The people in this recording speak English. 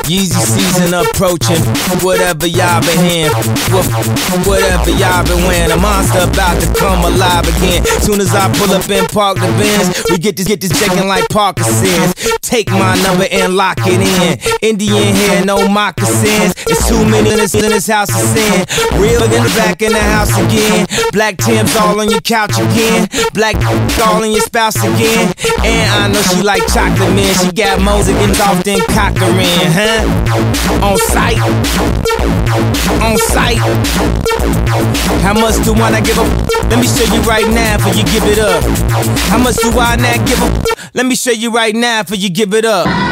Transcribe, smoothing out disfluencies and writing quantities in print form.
Yeezy season approaching. Whatever y'all been hearing, whatever y'all been wearing, a monster about to come alive again. Soon as I pull up and park the Benz, we get this checking like Parkinson's. Take my number and lock it in. Indian hair, no moccasins. It's too many in this house of sin. Real in the back in the house again. Black Tim's all on your couch again. Black all in your spouse again. And I know she like chocolate, man. She got Moses off then Cochran, huh? On sight. On sight. How much do I not give up? Let me show you right now before you give it up. How much do I not give up? Let me show you right now before you give it up.